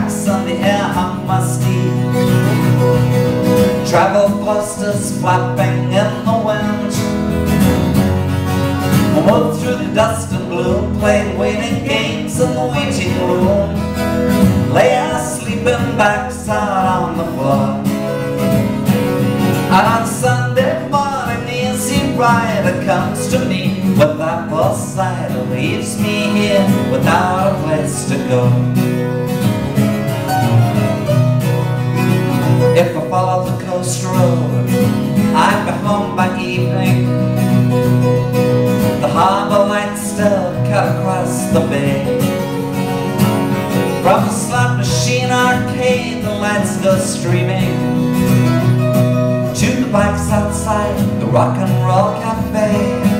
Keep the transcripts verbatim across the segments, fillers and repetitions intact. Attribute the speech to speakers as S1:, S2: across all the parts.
S1: tracks and the air hung musty. Travel posters flapping in the wind. I moved through the dust and gloom, played waiting games in the waiting room. Lay asleep in backside on the floor. And on Sunday morning the easy rider comes to me with that bus cider, leaves me here without a place to go. If I follow the coast road, I'd be home by evening. The harbour lights still cut across the bay. From the slot machine arcade, the lights go streaming to the bikes outside the rock and roll cafe.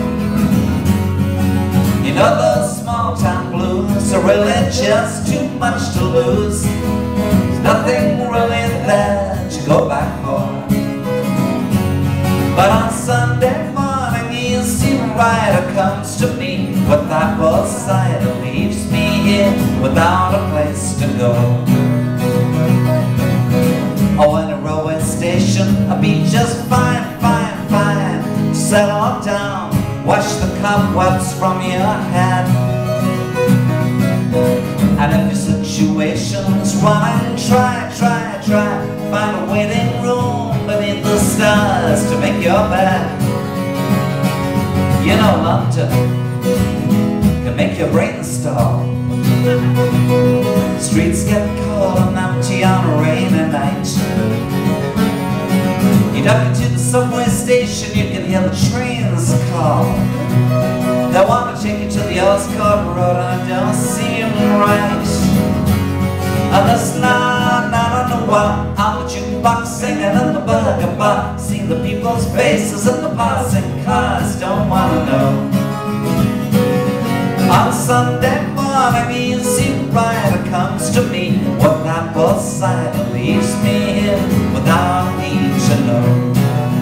S1: You know those small town blues are really just too much to lose. There's nothing really there to go back for. But on Sunday morning the easy rider comes to me with that bus cider, leaves me here without a place to go. Oh, in a railway station I'd be just fine, fine, fine. Settle down, wash the cobwebs from your head. And if your situation's running, try, try, try. Find a waiting room beneath the stars to make your bed. You know London can make your brain stall. Streets get cold and empty on a rainy night. You duck into the subway station, you can hear the trains call. They want to take you to the Oscar Road and it don't seem right. And there's not, not on the wall on the jukebox singing in the burger bar. See the people's faces in the passing cars, don't want to know. On Sunday morning the easy rider comes to me with that bus cider, leaves me here without need to know.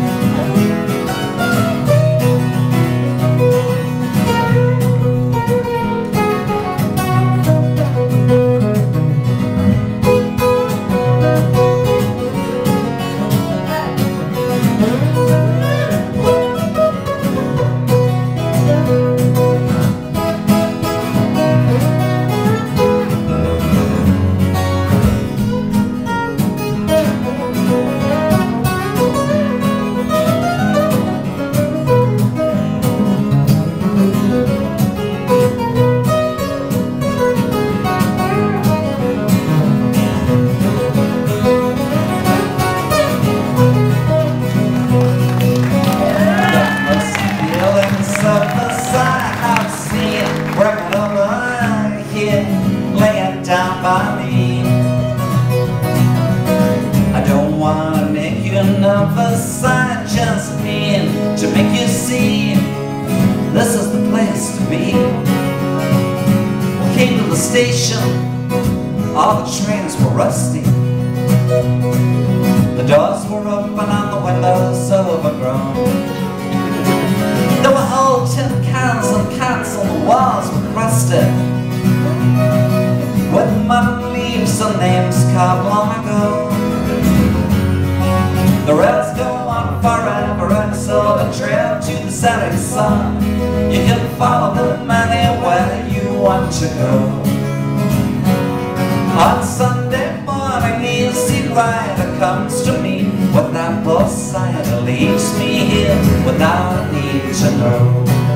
S1: Laying down by me. I don't want to make you nervous, I just mean to make you see this is the place to be. We came to the station, all the trains were rusty. The doors were open and the windows overgrown. There were old tin cans and cans on the walls were crusted with mud leaves and names carved long ago. The rails go on forever and so the trail to the setting sun. You can follow them anywhere you want to go. On Sunday morning the easy rider comes to me with that bus cider, leaves me here without a need to know.